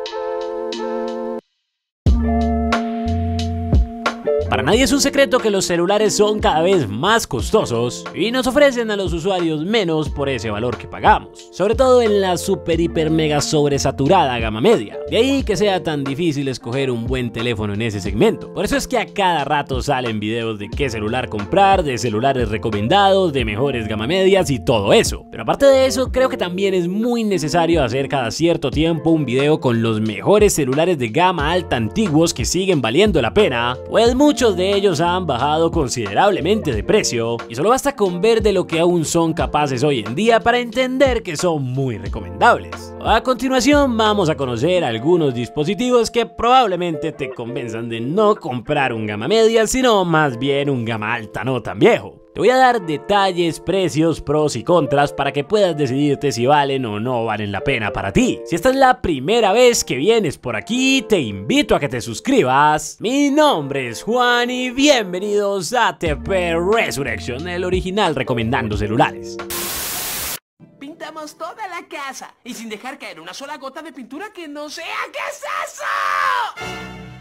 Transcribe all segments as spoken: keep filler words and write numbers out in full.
Para nadie es un secreto que los celulares son cada vez más costosos y nos ofrecen a los usuarios menos por ese valor que pagamos, sobre todo en la super hiper mega sobresaturada gama media. De ahí que sea tan difícil escoger un buen teléfono en ese segmento. Por eso es que a cada rato salen videos de qué celular comprar, de celulares recomendados, de mejores gama medias y todo eso. Pero aparte de eso, creo que también es muy necesario hacer cada cierto tiempo un video con los mejores celulares de gama alta antiguos que siguen valiendo la pena, pues muchos Muchos de ellos han bajado considerablemente de precio y solo basta con ver de lo que aún son capaces hoy en día para entender que son muy recomendables. A continuación vamos a conocer algunos dispositivos que probablemente te convenzan de no comprar un gama media, sino más bien un gama alta no tan viejo. Te voy a dar detalles, precios, pros y contras para que puedas decidirte si valen o no valen la pena para ti. Si esta es la primera vez que vienes por aquí, te invito a que te suscribas. Mi nombre es Juan y bienvenidos a T P Resurrection, el original recomendando celulares. Pintamos toda la casa y sin dejar caer una sola gota de pintura que no sea. ¿Qué es eso?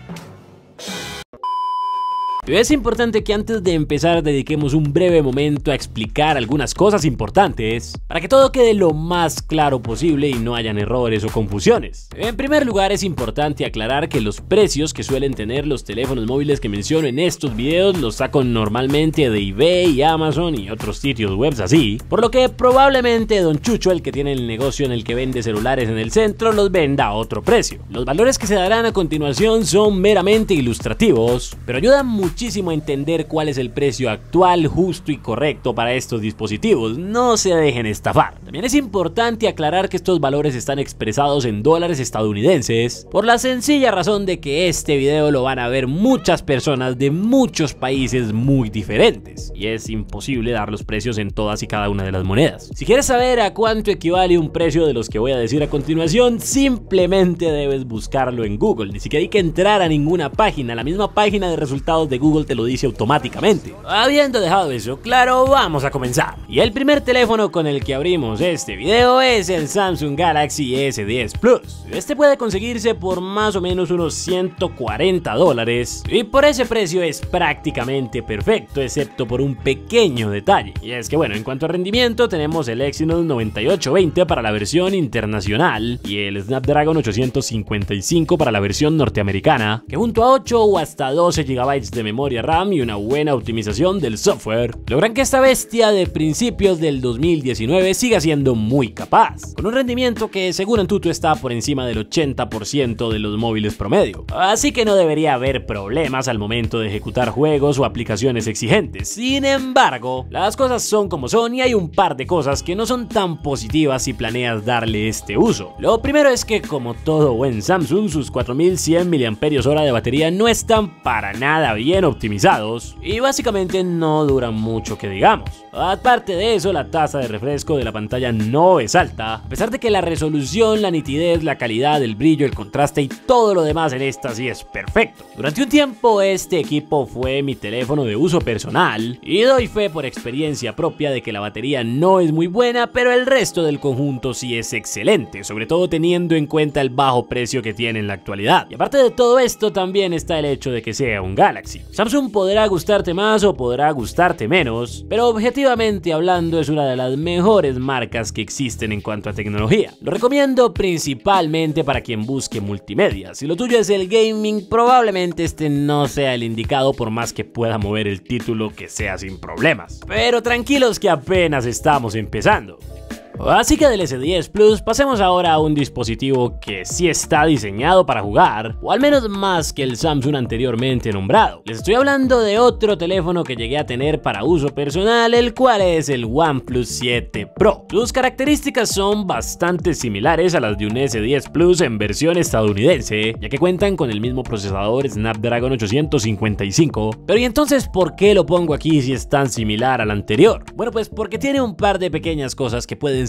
Es importante que antes de empezar dediquemos un breve momento a explicar algunas cosas importantes para que todo quede lo más claro posible y no hayan errores o confusiones. En primer lugar, es importante aclarar que los precios que suelen tener los teléfonos móviles que menciono en estos videos los saco normalmente de eBay, Amazon y otros sitios web así, por lo que probablemente Don Chucho, el que tiene el negocio en el que vende celulares en el centro, los venda a otro precio. Los valores que se darán a continuación son meramente ilustrativos, pero ayudan mucho muchísimo a entender cuál es el precio actual, justo y correcto para estos dispositivos. No se dejen estafar. También es importante aclarar que estos valores están expresados en dólares estadounidenses por la sencilla razón de que este video lo van a ver muchas personas de muchos países muy diferentes y es imposible dar los precios en todas y cada una de las monedas. Si quieres saber a cuánto equivale un precio de los que voy a decir a continuación, simplemente debes buscarlo en Google. Ni siquiera hay que entrar a ninguna página, la misma página de resultados de Google te lo dice automáticamente. Habiendo dejado eso claro, vamos a comenzar. Y el primer teléfono con el que abrimos este video es el Samsung Galaxy S diez Plus. Este puede conseguirse por más o menos unos ciento cuarenta dólares y por ese precio es prácticamente perfecto, excepto por un pequeño detalle. Y es que bueno, en cuanto a rendimiento tenemos el Exynos noventa y ocho veinte para la versión internacional y el Snapdragon ochocientos cincuenta y cinco para la versión norteamericana, que junto a ocho o hasta doce gigabytes de memoria RAM y una buena optimización del software logran que esta bestia de principios del dos mil diecinueve siga siendo muy capaz, con un rendimiento que según Antutu está por encima del ochenta por ciento de los móviles promedio, así que no debería haber problemas al momento de ejecutar juegos o aplicaciones exigentes. Sin embargo, las cosas son como son y hay un par de cosas que no son tan positivas si planeas darle este uso. Lo primero es que, como todo buen Samsung, sus cuatro mil cien miliamperios hora de batería no están para nada bien optimizados y básicamente no duran mucho que digamos. Aparte de eso, la tasa de refresco de la pantalla no es alta, a pesar de que la resolución, la nitidez, la calidad, el brillo, el contraste y todo lo demás en esta sí es perfecto. Durante un tiempo este equipo fue mi teléfono de uso personal y doy fe por experiencia propia de que la batería no es muy buena, pero el resto del conjunto sí es excelente, sobre todo teniendo en cuenta el bajo precio que tiene en la actualidad. Y aparte de todo esto también está el hecho de que sea un Galaxy. Samsung podrá gustarte más o podrá gustarte menos, pero objetivamente hablando es una de las mejores marcas que existen en cuanto a tecnología. Lo recomiendo principalmente para quien busque multimedia. Si lo tuyo es el gaming, probablemente este no sea el indicado por más que pueda mover el título que sea sin problemas. Pero tranquilos que apenas estamos empezando. Así que del S diez Plus pasemos ahora a un dispositivo que sí está diseñado para jugar, o al menos más que el Samsung anteriormente nombrado. Les estoy hablando de otro teléfono que llegué a tener para uso personal, el cual es el OnePlus siete Pro. Sus características son bastante similares a las de un S diez Plus en versión estadounidense, ya que cuentan con el mismo procesador Snapdragon ochocientos cincuenta y cinco. Pero ¿y entonces por qué lo pongo aquí si es tan similar al anterior? Bueno, pues porque tiene un par de pequeñas cosas que pueden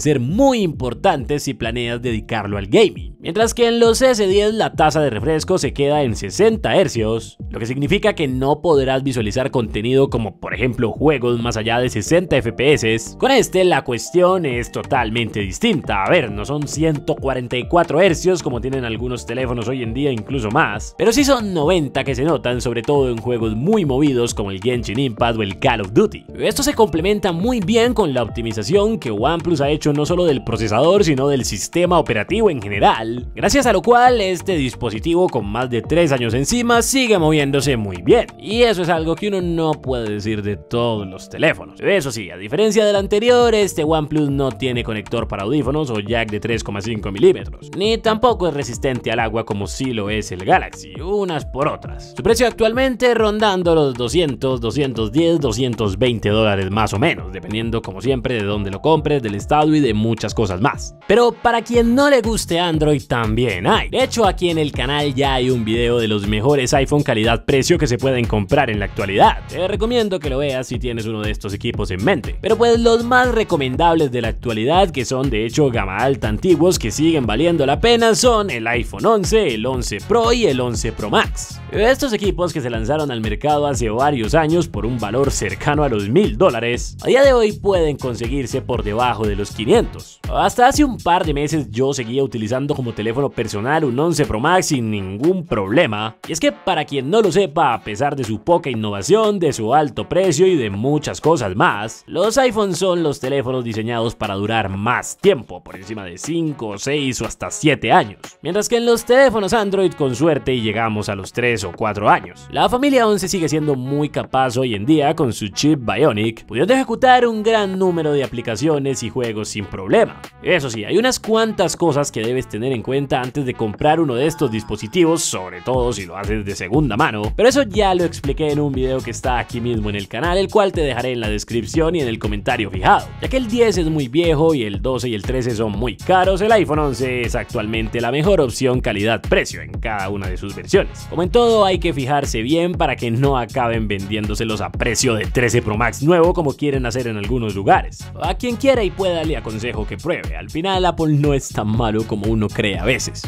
ser muy importantes si planeas dedicarlo al gaming. Mientras que en los S diez la tasa de refresco se queda en sesenta hercios, lo que significa que no podrás visualizar contenido como por ejemplo juegos más allá de sesenta F P S. Con este la cuestión es totalmente distinta. A ver, no son ciento cuarenta y cuatro hercios como tienen algunos teléfonos hoy en día, incluso más, pero sí son noventa que se notan sobre todo en juegos muy movidos como el Genshin Impact o el Call of Duty. Esto se complementa muy bien con la optimización que OnePlus ha hecho no solo del procesador sino del sistema operativo en general, gracias a lo cual este dispositivo con más de tres años encima sigue moviéndose muy bien, y eso es algo que uno no puede decir de todos los teléfonos. Eso sí, a diferencia del anterior, este OnePlus no tiene conector para audífonos o jack de tres coma cinco milímetros, ni tampoco es resistente al agua como sí lo es el Galaxy, unas por otras. Su precio actualmente rondando los doscientos, doscientos diez, doscientos veinte dólares más o menos, dependiendo como siempre de dónde lo compres, del estado y de muchas cosas más. Pero para quien no le guste Android también hay. De hecho, aquí en el canal ya hay un video de los mejores iPhone calidad-precio que se pueden comprar en la actualidad. Te recomiendo que lo veas si tienes uno de estos equipos en mente. Pero pues los más recomendables de la actualidad, que son de hecho gama alta antiguos que siguen valiendo la pena, son el iPhone once, el once Pro y el once Pro Max. Estos equipos que se lanzaron al mercado hace varios años por un valor cercano a los mil dólares, a día de hoy pueden conseguirse por debajo de los quinientos. Hasta hace un par de meses yo seguía utilizando como teléfono personal un once Pro Max sin ningún problema, y es que para quien no lo sepa, a pesar de su poca innovación, de su alto precio y de muchas cosas más, los iPhones son los teléfonos diseñados para durar más tiempo, por encima de cinco, seis o hasta siete años, mientras que en los teléfonos Android con suerte llegamos a los tres o cuatro años. La familia once sigue siendo muy capaz hoy en día con su chip Bionic, pudiendo ejecutar un gran número de aplicaciones y juegos sin problema. Eso sí, hay unas cuantas cosas que debes tener en cuenta antes de comprar uno de estos dispositivos, sobre todo si lo haces de segunda mano, pero eso ya lo expliqué en un video que está aquí mismo en el canal, el cual te dejaré en la descripción y en el comentario fijado. Ya que el diez es muy viejo y el doce y el trece son muy caros, el iPhone once es actualmente la mejor opción calidad-precio en cada una de sus versiones. Como en todo, hay que fijarse bien para que no acaben vendiéndoselos a precio de trece Pro Max nuevo como quieren hacer en algunos lugares. A quien quiera y pueda le aconsejo que pruebe, al final Apple no es tan malo como uno cree a veces.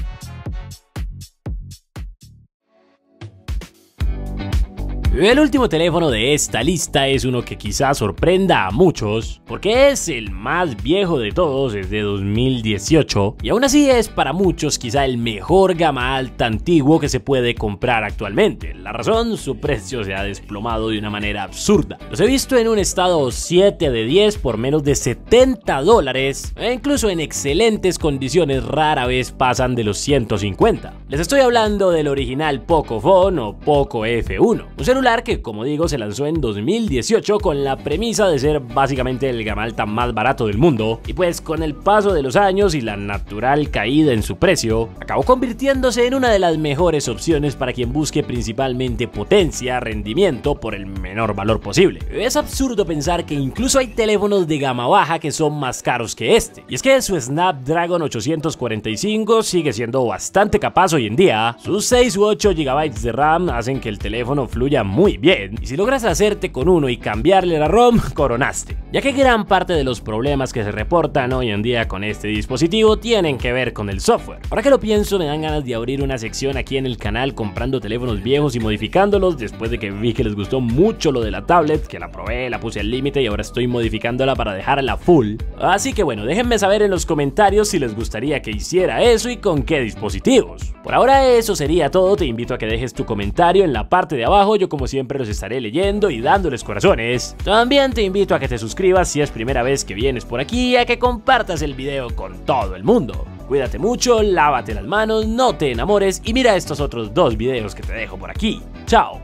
El último teléfono de esta lista es uno que quizás sorprenda a muchos, porque es el más viejo de todos, es de dos mil dieciocho, y aún así es para muchos quizá el mejor gama alta antiguo que se puede comprar actualmente. La razón, su precio se ha desplomado de una manera absurda. Los he visto en un estado siete de diez por menos de setenta dólares, e incluso en excelentes condiciones rara vez pasan de los ciento cincuenta. Les estoy hablando del original Pocophone o Poco F uno, un celular que, como digo, se lanzó en dos mil dieciocho con la premisa de ser básicamente el gama alta más barato del mundo, y pues con el paso de los años y la natural caída en su precio, acabó convirtiéndose en una de las mejores opciones para quien busque principalmente potencia, rendimiento por el menor valor posible. Es absurdo pensar que incluso hay teléfonos de gama baja que son más caros que este, y es que su Snapdragon ochocientos cuarenta y cinco sigue siendo bastante capaz hoy en día, sus seis u ocho gigabytes de RAM hacen que el teléfono fluya muy bien, y si logras hacerte con uno y cambiarle la ROM, coronaste, ya que gran parte de los problemas que se reportan hoy en día con este dispositivo tienen que ver con el software. Ahora que lo pienso, me dan ganas de abrir una sección aquí en el canal comprando teléfonos viejos y modificándolos, después de que vi que les gustó mucho lo de la tablet, que la probé, la puse al límite y ahora estoy modificándola para dejarla full. Así que bueno, déjenme saber en los comentarios si les gustaría que hiciera eso y con qué dispositivos. Por ahora eso sería todo, te invito a que dejes tu comentario en la parte de abajo, yo como siempre los estaré leyendo y dándoles corazones. También te invito a que te suscribas si es primera vez que vienes por aquí y a que compartas el video con todo el mundo. Cuídate mucho, lávate las manos, no te enamores y mira estos otros dos videos que te dejo por aquí. Chao.